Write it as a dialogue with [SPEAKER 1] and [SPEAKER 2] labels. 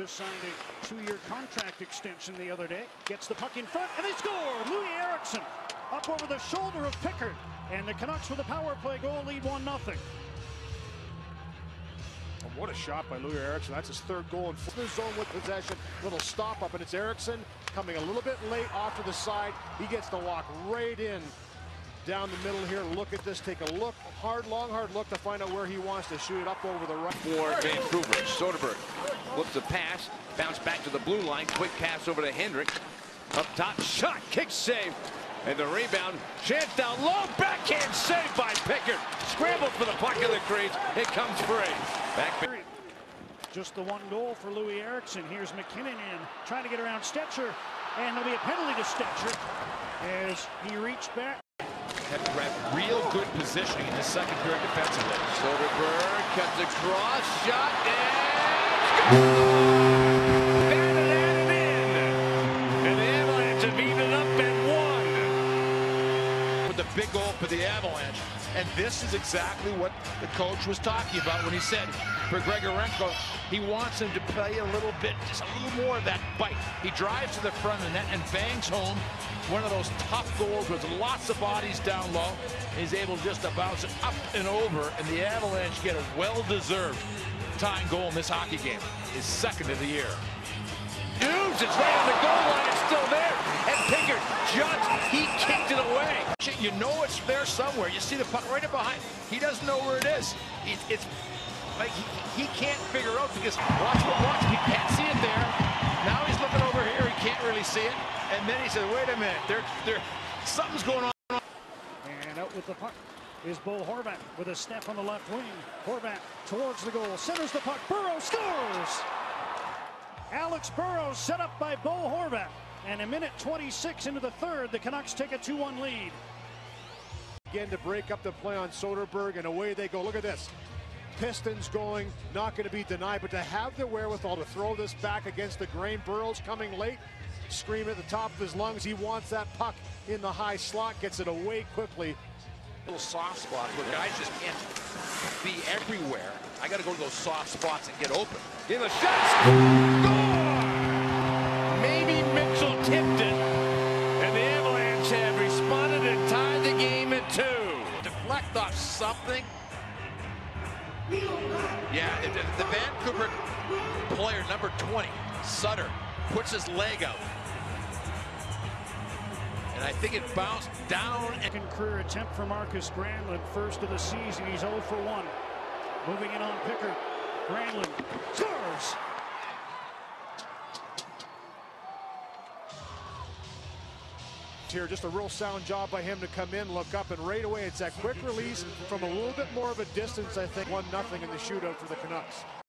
[SPEAKER 1] just signed a 2-year contract extension the other day. Gets the puck in front, and they score! Louis Eriksson up over the shoulder of Pickard. And the Canucks with a power play goal lead 1-0.
[SPEAKER 2] What a shot by Louis Eriksson. That's his third goal in the zone with possession. Little stop up, and it's Eriksson coming a little bit late off to the side. He gets the walk right in down the middle here. Look at this. Take a look. Hard look to find out where he wants to shoot it up over the right.
[SPEAKER 3] For Vancouver, Soderberg flips the pass, bounce back to the blue line, quick pass over to Hendrick. Up top, shot, kick save. And the rebound, chance down low, backhand save by Pickard. Scrambled for the puck in the crease. It comes free. Back.
[SPEAKER 1] Just the one goal for Louis Eriksson. Here's McKinnon in, trying to get around Stetcher. And there'll be a penalty to Stetcher as he reached back.
[SPEAKER 4] Had real good positioning in the second period defensively.
[SPEAKER 3] Soderberg cuts across, shot, and
[SPEAKER 4] big goal for the Avalanche, and this is exactly what the coach was talking about when he said for Grigorenko, he wants him to play a little bit, just a little more of that bite. He drives to the front of the net and bangs home one of those tough goals with lots of bodies down low. He's able just to bounce it up and over, and the Avalanche get a well-deserved tying goal in this hockey game. His second of the year.
[SPEAKER 3] Hughes, it's right on the goal line, it's still there, and Pickard just, he kicked it away.
[SPEAKER 4] You know it's there somewhere. You see the puck right up behind. He doesn't know where it is. It's like he can't figure out because watch, he can't see it there. Now he's looking over here, he can't really see it. And then he said, wait a minute, something's going on.
[SPEAKER 1] And out with the puck is Bo Horvat with a step on the left wing. Horvat towards the goal, centers the puck, Burrows scores! Alex Burrows set up by Bo Horvat. And a minute 26 into the third, the Canucks take a 2-1 lead.
[SPEAKER 2] Again to break up the play on Soderberg, and away they go. Look at this. Pistons going, not going to be denied, but to have the wherewithal to throw this back against the grain. Burrows coming late, screaming at the top of his lungs. He wants that puck in the high slot, gets it away quickly.
[SPEAKER 4] Little soft spots where guys just can't be everywhere. I got to go to those soft spots and get open.
[SPEAKER 3] In the shot, score! Maybe Mitchell tipped it, and the Avalanche have responded and tied the game at 2.
[SPEAKER 4] Deflect off something. Yeah, the Vancouver player, number 20, Sutter, puts his leg out. And I think it bounced down.
[SPEAKER 1] Second career attempt for Marcus Granlund, first of the season. He's 0 for 1. Moving in on Pickard. Granlund scores!
[SPEAKER 2] Here, just a real sound job by him to come in, look up, and right away it's that quick release from a little bit more of a distance. I think 1-0 in the shootout for the Canucks.